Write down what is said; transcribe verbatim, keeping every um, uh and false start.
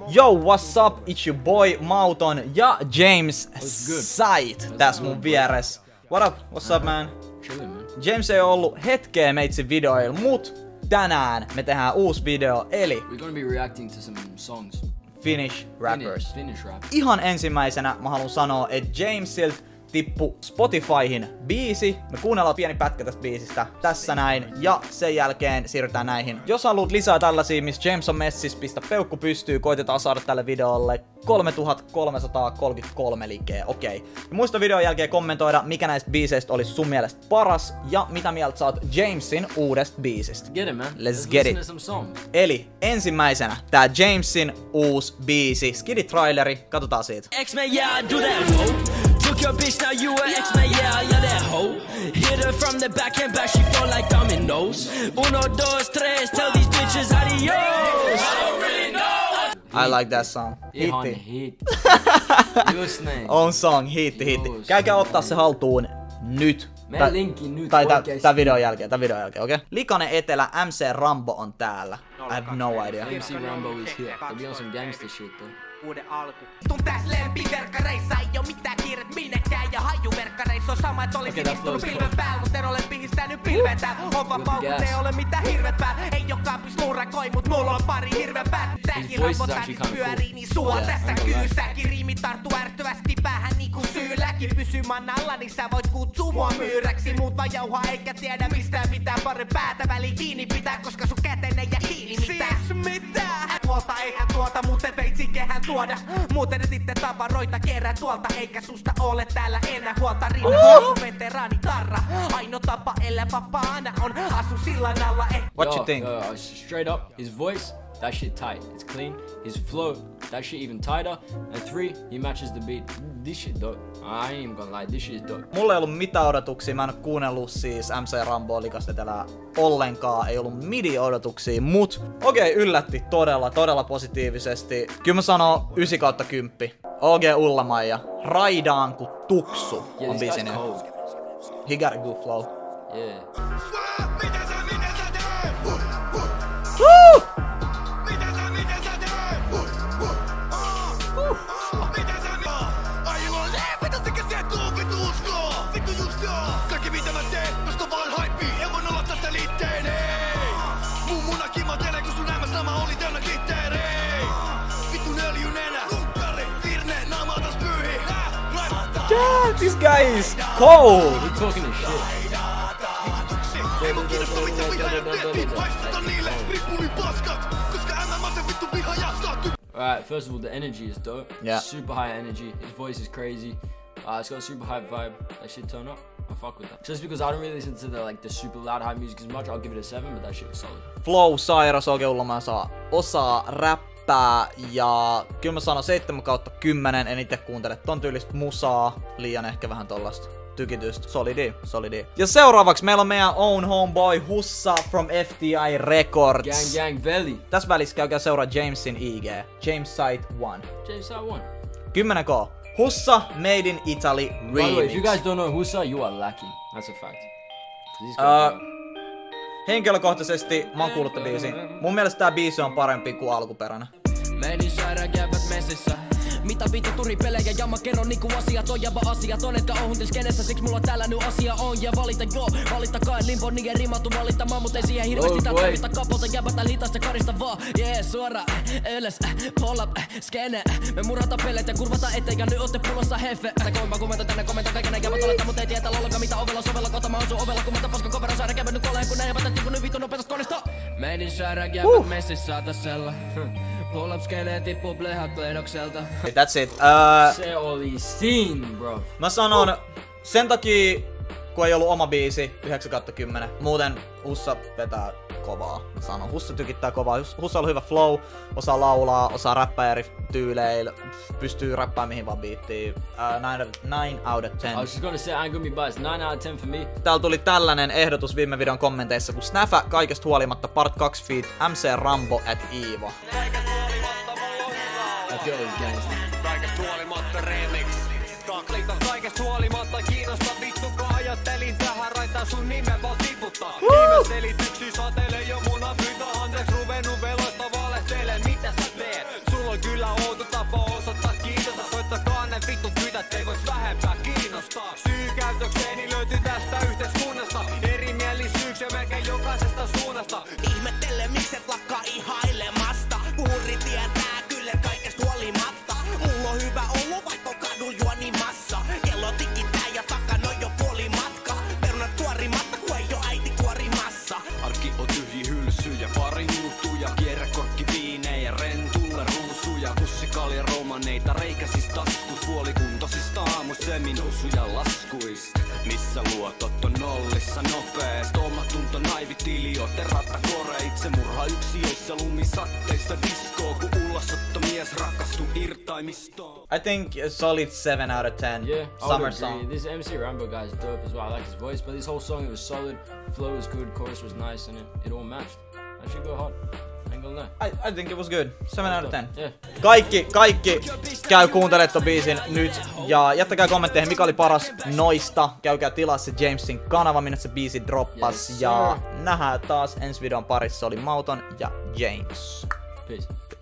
Yo, what's up? It's your boy Mauton ja James Sight tässä mun vieressä. What up? What's up, man? Chillin', man. James ei ollut hetkeä meitsin videoilla, mut tänään me tehdään uusi video, eli We're gonna be reacting to some songs. Finnish rappers. Finnish, Finnish rap. Ihan ensimmäisenä mä haluan sanoa, että Jamesilta tippu Spotifyhin biisi. Me kuunnellaan pieni pätkä tästä biisistä tässä näin. Ja sen jälkeen siirrytään näihin. Jos haluat lisää tällaisia, missä James on messissä, pistä peukku pystyy. Koitetaan saada tälle videolle kolmetuhattakolmesataakolmekymmentäkolme likeä. Okei. Okay. Ja muista videon jälkeen kommentoida, mikä näistä biiseistä olisi sun mielestä paras. Ja mitä mieltä sä oot Jamesin uudesta biisistä. Get it, man. Let's, Let's get listen it. to some songs. Eli ensimmäisenä tää Jamesin uusi biisi. Skidi-traileri. Katsotaan siitä. X-Men, yeah, I do that, took your bitch, now you a X-Men, yeah, I love that hoe. Hit her from the back and back, she fall like dominoes. Uno, dos, tres, tell these bitches adios. I don't really know. I like that song. Ihan Hitti. hit. Just näin. On song, hitti, hitti. Käykää ottaa se haltuun nyt. Meidän Tä- linkki nyt Tai tän oikeesti. videon jälkeen, tän videon jälkeen, okei? Okay? Likainen Etelä, M C Rambo on täällä. I have no idea. M C Rambo is here. They be on some gangster shit though. Uuden alku. Tun täs lempiverkkareissa ei oo mitään kiiret minnekään ja hajuverkkareissa on sama et olisin Okay, istunut that's pilven päällä, mut en ole pihistänyt pilvetä. On vapaa, mut ei ole mitään hirvepää. Ei oo kaapis luurakoi, mut mulla on pari hirvepää. Tääkin voice is Rambo actually tädis kinda pyörii, cool. niin sua Yeah, tässä I know that. kyysäkin. Riimi tarttuu ärtyvästi päähän niinku syylläkin. Pysy manalla, niin sä voit kutsua mua myyräksi. Muut vaan jauhaa eikä tiedä mistään mitään. Pari päätä väliin kiinni pitää, koska sun käteen ei jää kiinni mitään. Siis mitä? Tuolta eihän tuota, muuten veitsin kehän tuoda. Muuten et itse tavaroita kerää tuolta, eikä susta ole täällä enää huolta. Rinnan veteraani tarra, ainoa tapa elää vapaana on asu sillan alla. Eh. What Yo, you think? yo, yo, straight up, his voice, that shit tight. It's clean. His flow, that shit even tighter. And three, he matches the beat. This shit dope. I ain't even gonna lie, this shit is dope. Mulla ei ollut mitään odotuksia, mä en oo kuunnellut siis M C Ramboa Likasta Etelää ollenkaan, ei ollut midi odotuksia, mut okei, okay, yllätti todella, todella positiivisesti. Kyllä mä sanoo yhdeksän kautta kymmenen. O G Ullamaija, raidaan ku tuksu Yeah, on this biisin. guy's cold. He got a good flow. Yeah. Woo! Yeah, this guy is cold! He talking his shit. Alright, first of all, the energy is dope. Yeah. Super high energy. His voice is crazy. Uh, it's got a super high vibe. That shit turn up. I fuck with that. Just because I don't really listen to the like the super loud high music as much, I'll give it a seven. But that shit was solid. Flow, sairas, O G Ullamaa saa osaa räppää ja kyllä mä sanon seitsemän kautta kymmenen, en itse kuuntele ton tyylistä musaa, liian ehkä vähän tollasta tykitystä. Solidi, solidi. Ja seuraavaksi meillä on meidän own homeboy Hussa from F T I Records. Gang gang belly. Tässä välissä käykää seuraa Jamesin I G. James Sight one. James I won. kymmenen K. Hussa Made in Italy By the way, if you Remix. guys don't know Hussa, you are lacking. That's a fact. These Uh, guys henkilökohtaisesti mä oon kuullut tän biisin. Mun mielestä tää biisi on parempi kuin alkuperäinen. Menin sairaan käyvät messissä. Mitä vitu turipelejä ja mä kerron niinku asiat on ja vaan asiat on, etkä ohuntis kenessä, siksi mulla täällä nyt asia on ja valita joo, valittakaa limpo niiden rimatu valittamaan, mut ei siihen hirveesti tää tarvita kapolta jäbätä hitasta karista vaan, jee yeah, suora, ylös, pull up, skene, me murrata pellet ja kurvata eteen ja nyt ootte pullossa hefe, sä kovempaa kumenta tänne komenta kaiken ne jäbät oleta, mut ei tietä lollaka mitä ovella sovella, kota mä oon sun ovella, kun mä paska kovera saada kävennyt koleen, kun ne jäbät tipu nyt vitun nopeasta konista. Menin sairaan käyvät messissä tasella. Pull up skeneen tippuu plehat leidokselta. That's it. Uh, Se oli siinä, bro. mä sanon sen takia, kun ei ollut oma biisi, yhdeksän kautta kymmenen. Muuten Hussa vetää kovaa. Mä sanon, Hussa tykittää kovaa. Hussa on hyvä flow, osaa laulaa, osaa räppää eri tyyleillä, pystyy räppäämään mihin vaan biittiin. Uh, nine out of ten. I was just gonna say, I ain't gonna be biased. nine out of ten for me. Täällä tuli tällainen ehdotus viime videon kommenteissa, kun Snäfä kaikesta huolimatta part kaksi feat M C Rambo at Evo. That girl is gangsta. Kaikesta huolimatta remix. Kaklita kaikesta huolimatta kiinnosta vittu, kun ajattelin tähän raitaan sun nimen vaan tiputtaa. Viime selityksiä satelee jo mun apytä, anteeksi ruvennut veloista valehtelee, mitä sä teet? Sulla Mulla on kyllä outo tapa osoittaa kiitosta. Soittakaa ne vittun kytät, ei vois vähempää kiinnostaa. Syy käytökseeni löytyy tästä yhteiskunnasta. Erimielisyyksiä melkein jokaisesta suunnasta. Ihmettele mikset lakkaa ihailemasta. Kuuri tietää kyllä kaikesta huolimatta. Mulla on hyvä olo vaikka kadun juonimassa. Kello tikittää ja takana on jo puoli matka. Perunat kuorimatta kun ei oo äiti kuorimassa. Arki on tyhji hylsy ja pari muuttuja. Kierrekorkki viinejä, rentulle ruusuja. Kussikalja romaneita, reikäsis taskus. Puolikuntoisista aamusemin nousuja laskuista. Missä luotot on nollissa nopeest. Omatunto naivit ilioiden rattakore. Itsemurha yksiöissä lumisatteista diskoo. Kun ulosottomies rakastuu irtaimistoon. I think a solid seven out of ten. Yeah, I Summer would agree. song. This M C Rambo guy is dope as well. I like his voice, but this whole song it was solid. Flow was good, chorus was nice, and it, it all matched. I should go hard. I ain't gonna lie. I, I think it was good. seven out of ten. Yeah. Kaikki, kaikki käy kuuntelemaan ton biisin nyt. Ja jättäkää kommentteihin, mikä oli paras noista. Käykää tilaa se Jamesin kanava, minne se biisi droppas. Yes, ja sir. nähdään taas ensi videon parissa. Oli Mauton ja James. Peace.